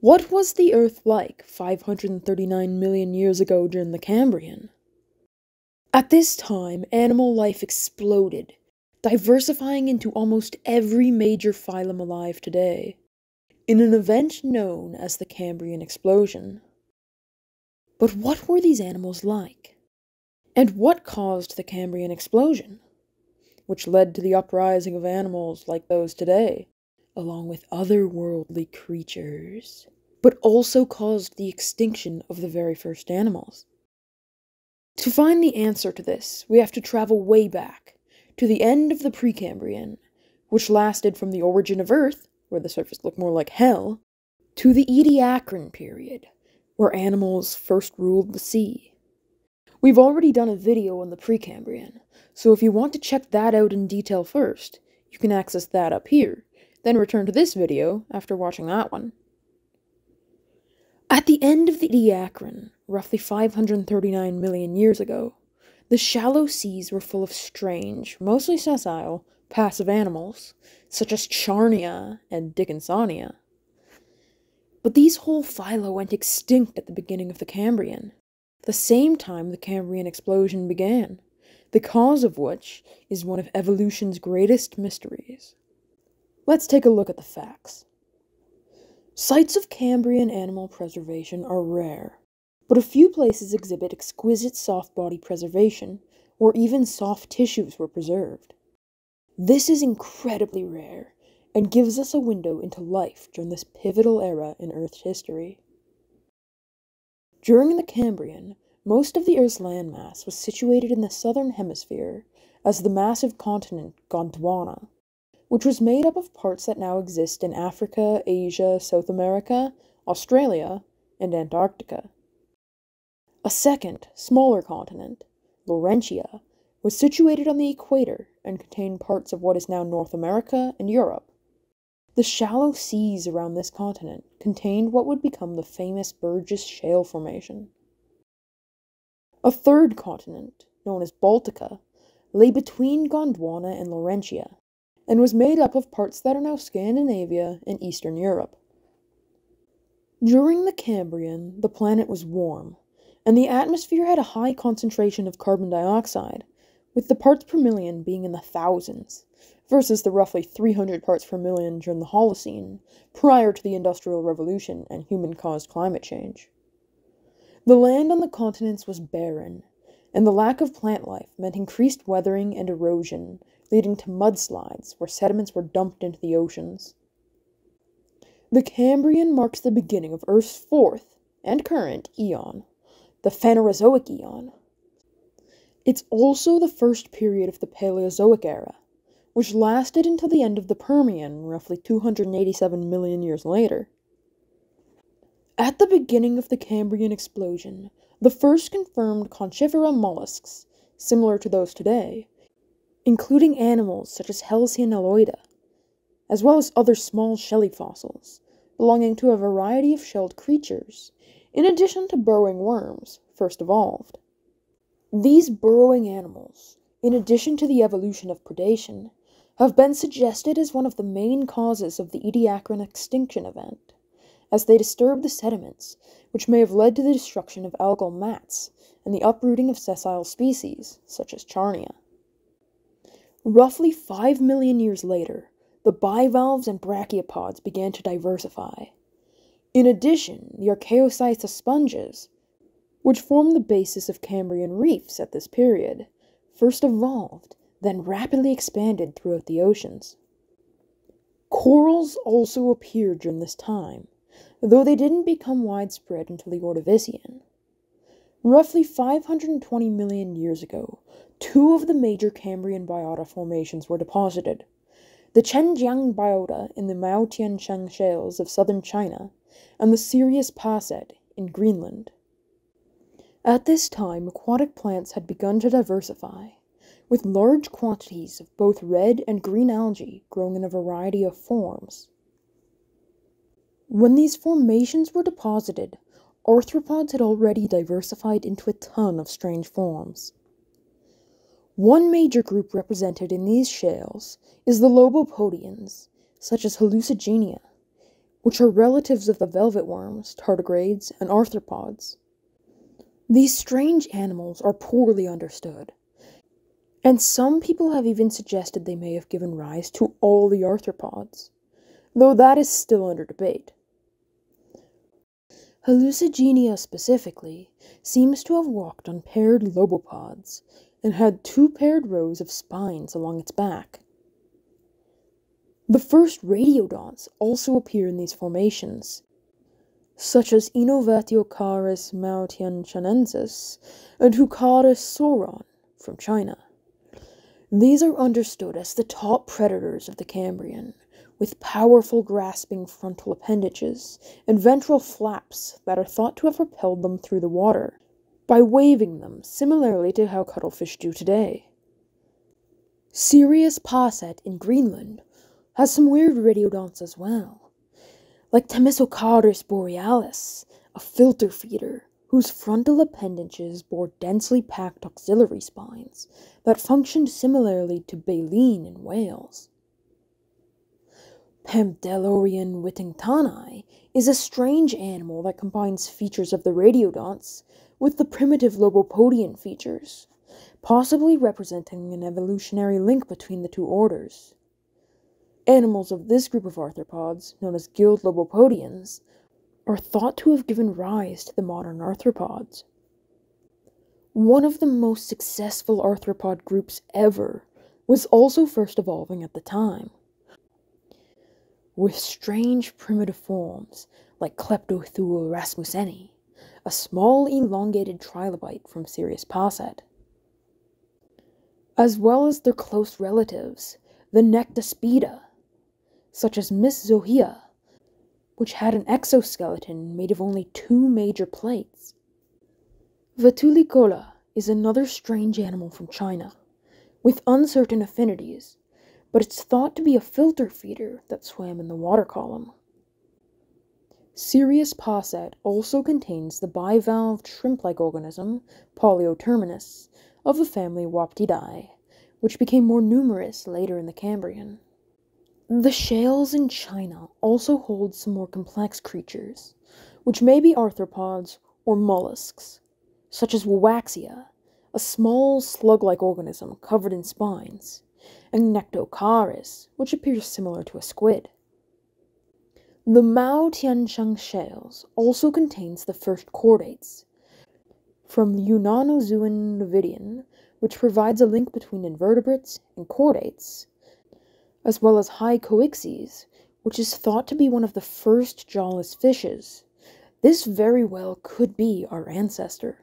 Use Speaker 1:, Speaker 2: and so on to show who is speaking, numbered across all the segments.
Speaker 1: What was the Earth like 539 million years ago during the Cambrian? At this time, animal life exploded, diversifying into almost every major phylum alive today, in an event known as the Cambrian Explosion. But what were these animals like? And what caused the Cambrian Explosion, which led to the uprising of animals like those today, along with otherworldly creatures, but also caused the extinction of the very first animals? To find the answer to this, we have to travel way back, to the end of the Precambrian, which lasted from the origin of Earth, where the surface looked more like hell, to the Ediacaran period, where animals first ruled the sea. We've already done a video on the Precambrian, so if you want to check that out in detail first, you can access that up here, then return to this video after watching that one. At the end of the Ediacaran, roughly 539 million years ago, the shallow seas were full of strange, mostly sessile, passive animals, such as Charnia and Dickinsonia. But these whole phyla went extinct at the beginning of the Cambrian, the same time the Cambrian Explosion began, the cause of which is one of evolution's greatest mysteries. Let's take a look at the facts. Sites of Cambrian animal preservation are rare, but a few places exhibit exquisite soft body preservation, or even soft tissues were preserved. This is incredibly rare, and gives us a window into life during this pivotal era in Earth's history. During the Cambrian, most of the Earth's landmass was situated in the southern hemisphere as the massive continent Gondwana, which was made up of parts that now exist in Africa, Asia, South America, Australia, and Antarctica. A second, smaller continent, Laurentia, was situated on the equator and contained parts of what is now North America and Europe. The shallow seas around this continent contained what would become the famous Burgess Shale formation. A third continent, known as Baltica, lay between Gondwana and Laurentia, and was made up of parts that are now Scandinavia and Eastern Europe. During the Cambrian, the planet was warm, and the atmosphere had a high concentration of carbon dioxide, with the parts per million being in the thousands, versus the roughly 300 parts per million during the Holocene, prior to the Industrial Revolution and human-caused climate change. The land on the continents was barren, and the lack of plant life meant increased weathering and erosion, leading to mudslides where sediments were dumped into the oceans. The Cambrian marks the beginning of Earth's fourth, and current, eon, the Phanerozoic eon. It's also the first period of the Paleozoic era, which lasted until the end of the Permian, roughly 287 million years later. At the beginning of the Cambrian Explosion, the first confirmed conchifera mollusks, similar to those today, including animals such as Halcyon, as well as other small shelly fossils, belonging to a variety of shelled creatures, in addition to burrowing worms, first evolved. These burrowing animals, in addition to the evolution of predation, have been suggested as one of the main causes of the Ediacaran extinction event, as they disturb the sediments, which may have led to the destruction of algal mats and the uprooting of sessile species, such as Charnia. Roughly 5 million years later, the bivalves and brachiopods began to diversify. In addition, the archaeocytes of sponges, which form the basis of Cambrian reefs at this period, first evolved, then rapidly expanded throughout the oceans. Corals also appeared during this time, though they didn't become widespread until the Ordovician. Roughly 520 million years ago, two of the major Cambrian biota formations were deposited: the Chenjiang biota in the Maotiansheng shales of southern China, and the Sirius Passet in Greenland. At this time, aquatic plants had begun to diversify, with large quantities of both red and green algae growing in a variety of forms. When these formations were deposited, arthropods had already diversified into a ton of strange forms. One major group represented in these shales is the lobopodians, such as Hallucigenia, which are relatives of the velvet worms, tardigrades, and arthropods. These strange animals are poorly understood, and some people have even suggested they may have given rise to all the arthropods, though that is still under debate. Hallucigenia specifically seems to have walked on paired lobopods and had 2 paired rows of spines along its back. The first radiodonts also appear in these formations, such as Inovatiocaris maotianchanensis and Hucaris sauron from China. These are understood as the top predators of the Cambrian, with powerful grasping frontal appendages and ventral flaps that are thought to have propelled them through the water by waving them, similarly to how cuttlefish do today. Sirius Passet in Greenland has some weird radiodonts as well, like Themyssocaris borealis, a filter feeder whose frontal appendages bore densely packed auxiliary spines that functioned similarly to baleen in whales. Pampdelorian whittingtoni is a strange animal that combines features of the radiodonts with the primitive lobopodian features, possibly representing an evolutionary link between the two orders. Animals of this group of arthropods, known as gilled lobopodians, are thought to have given rise to the modern arthropods. One of the most successful arthropod groups ever was also first evolving at the time, with strange primitive forms like Kleptothule rasmusseni, a small elongated trilobite from Sirius Passet, as well as their close relatives, the Nectaspida, such as Miss Zohia, which had an exoskeleton made of only 2 major plates. Vetulicola is another strange animal from China, with uncertain affinities, but it's thought to be a filter feeder that swam in the water column. Sirius Passet also contains the bivalved shrimp-like organism, Polioterminus, of the family Waptidae, which became more numerous later in the Cambrian. The shales in China also hold some more complex creatures, which may be arthropods or mollusks, such as Wawaxia, a small slug-like organism covered in spines, and Nectocaris, which appears similar to a squid. The Mao Tiancheng shales also contains the first chordates, from Yunanozoan Novidian, which provides a link between invertebrates and chordates, as well as Hycoixes, which is thought to be one of the first jawless fishes. This very well could be our ancestor.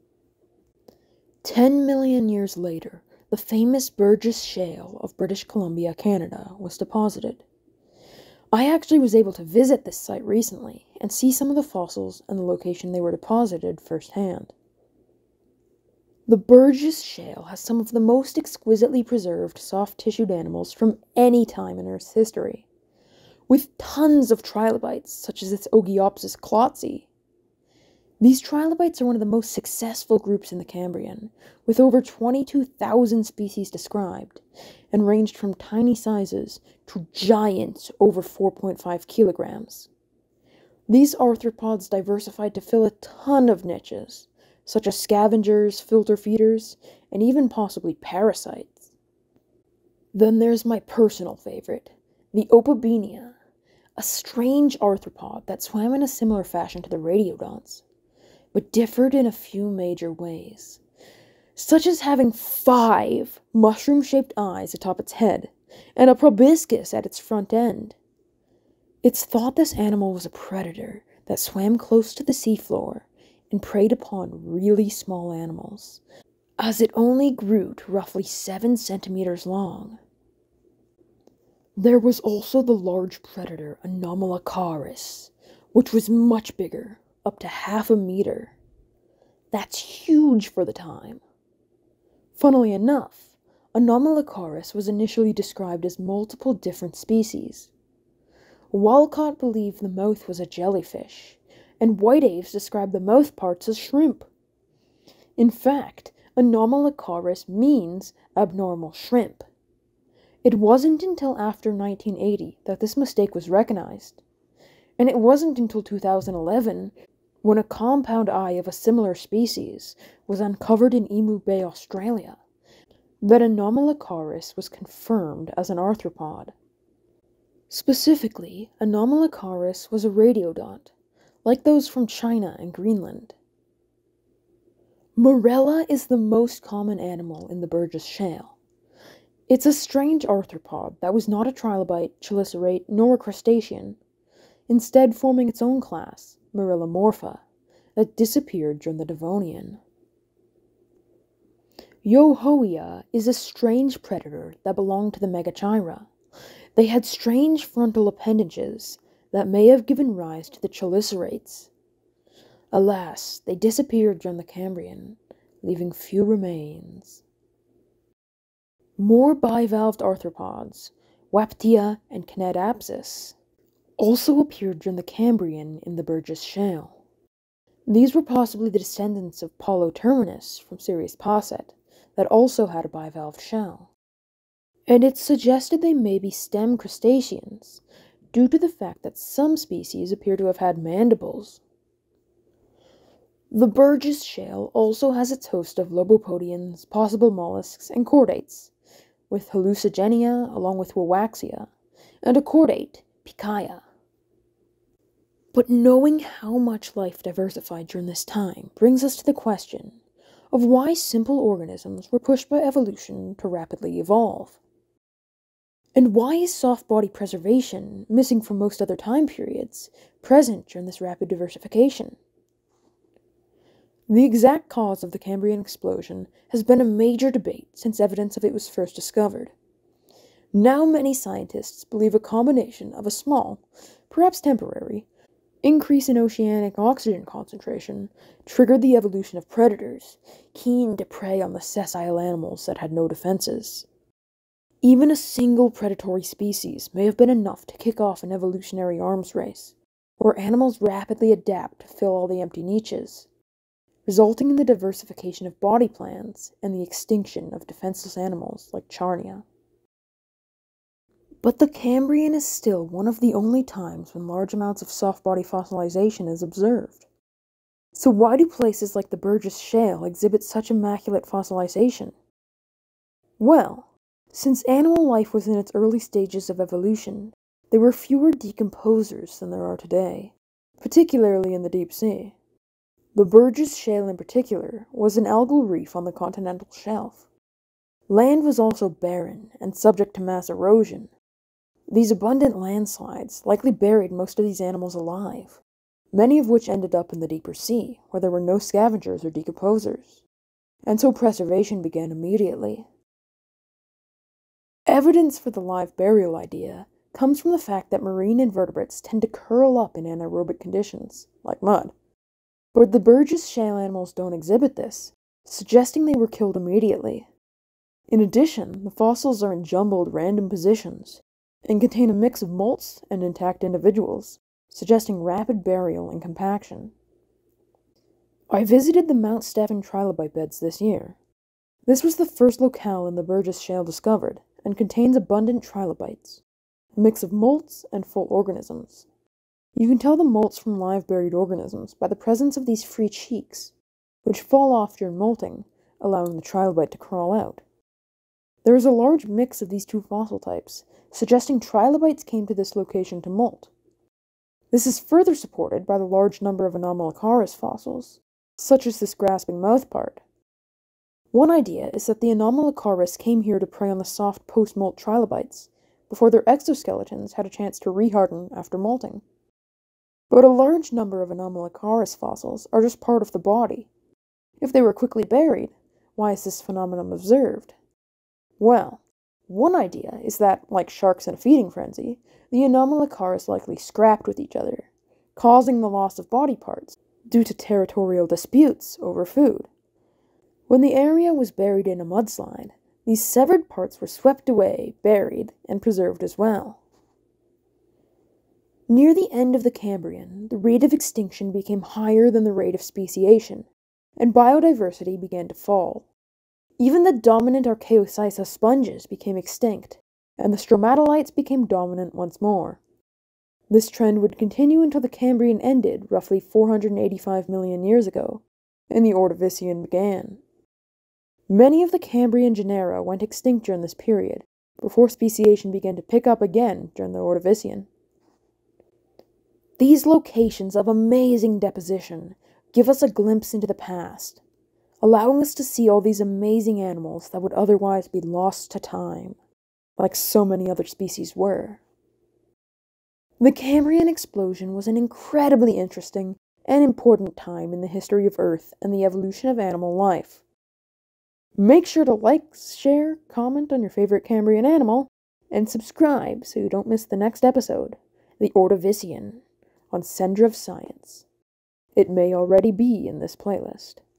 Speaker 1: 10 million years later, the famous Burgess Shale of British Columbia, Canada, was deposited. I actually was able to visit this site recently and see some of the fossils and the location they were deposited firsthand. The Burgess Shale has some of the most exquisitely preserved soft-tissued animals from any time in Earth's history, with tons of trilobites, such as its Ogyopsis klotzi. These trilobites are one of the most successful groups in the Cambrian, with over 22,000 species described, and ranged from tiny sizes to giants over 4.5 kilograms. These arthropods diversified to fill a ton of niches, such as scavengers, filter feeders, and even possibly parasites. Then there's my personal favorite, the Opabenia, a strange arthropod that swam in a similar fashion to the radiodonts, but differed in a few major ways, such as having 5 mushroom-shaped eyes atop its head, and a proboscis at its front end. It's thought this animal was a predator that swam close to the seafloor and preyed upon really small animals, as it only grew to roughly 7 centimeters long. There was also the large predator Anomalocaris, which was much bigger, up to 0.5 meters. That's huge for the time. Funnily enough, Anomalocaris was initially described as multiple different species. Walcott believed the mouth was a jellyfish, and Whiteaves described the mouth parts as shrimp. In fact, Anomalocaris means abnormal shrimp. It wasn't until after 1980 that this mistake was recognized, And it wasn't until 2011, when a compound eye of a similar species was uncovered in Emu Bay, Australia, that Anomalocaris was confirmed as an arthropod. Specifically, Anomalocaris was a radiodont, like those from China and Greenland. Morella is the most common animal in the Burgess Shale. It's a strange arthropod that was not a trilobite, chelicerate, nor a crustacean, instead forming its own class, Morellomorpha, that disappeared during the Devonian. Yohoia is a strange predator that belonged to the Megachira. They had strange frontal appendages that may have given rise to the chelicerates. Alas, they disappeared during the Cambrian, leaving few remains. More bivalved arthropods, Waptia and Cnidapsis, also appeared during the Cambrian in the Burgess Shale. These were possibly the descendants of Poloterminus from Sirius Passet, that also had a bivalved shell. And it's suggested they may be stem crustaceans, due to the fact that some species appear to have had mandibles. The Burgess Shale also has its host of lobopodians, possible mollusks, and chordates, with hallucigenia along with Wawaxia, and a chordate, Picaia. But knowing how much life diversified during this time brings us to the question of why simple organisms were pushed by evolution to rapidly evolve. And why is soft body preservation, missing from most other time periods, present during this rapid diversification? The exact cause of the Cambrian Explosion has been a major debate since evidence of it was first discovered. Now many scientists believe a combination of a small, perhaps temporary, increase in oceanic oxygen concentration triggered the evolution of predators, keen to prey on the sessile animals that had no defenses. Even a single predatory species may have been enough to kick off an evolutionary arms race, where animals rapidly adapt to fill all the empty niches, resulting in the diversification of body plans and the extinction of defenseless animals like Charnia. But the Cambrian is still one of the only times when large amounts of soft body fossilization is observed. So why do places like the Burgess Shale exhibit such immaculate fossilization? Well, since animal life was in its early stages of evolution, there were fewer decomposers than there are today, particularly in the deep sea. The Burgess Shale in particular was an algal reef on the continental shelf. Land was also barren and subject to mass erosion. These abundant landslides likely buried most of these animals alive, many of which ended up in the deeper sea, where there were no scavengers or decomposers, and so preservation began immediately. Evidence for the live burial idea comes from the fact that marine invertebrates tend to curl up in anaerobic conditions, like mud. But the Burgess Shale animals don't exhibit this, suggesting they were killed immediately. In addition, the fossils are in jumbled, random positions, and contain a mix of molts and intact individuals, suggesting rapid burial and compaction. I visited the Mount Stephan trilobite beds this year. This was the first locale in the Burgess Shale discovered, and contains abundant trilobites, a mix of molts and full organisms. You can tell the molts from live buried organisms by the presence of these free cheeks, which fall off during molting, allowing the trilobite to crawl out. There is a large mix of these two fossil types, suggesting trilobites came to this location to molt. This is further supported by the large number of Anomalocaris fossils, such as this grasping mouth part. One idea is that the Anomalocaris came here to prey on the soft post-molt trilobites, before their exoskeletons had a chance to reharden after molting. But a large number of Anomalocaris fossils are just part of the body. If they were quickly buried, why is this phenomenon observed? Well, one idea is that, like sharks in a feeding frenzy, the Anomalocaris likely scrapped with each other, causing the loss of body parts due to territorial disputes over food. When the area was buried in a mudslide, these severed parts were swept away, buried, and preserved as well. Near the end of the Cambrian, the rate of extinction became higher than the rate of speciation, and biodiversity began to fall. Even the dominant Archaeocisa sponges became extinct, and the stromatolites became dominant once more. This trend would continue until the Cambrian ended roughly 485 million years ago, and the Ordovician began. Many of the Cambrian genera went extinct during this period, before speciation began to pick up again during the Ordovician. These locations of amazing deposition give us a glimpse into the past, allowing us to see all these amazing animals that would otherwise be lost to time, like so many other species were. The Cambrian Explosion was an incredibly interesting and important time in the history of Earth and the evolution of animal life. Make sure to like, share, comment on your favorite Cambrian animal, and subscribe so you don't miss the next episode, the Ordovician, on SenDrev Science. It may already be in this playlist.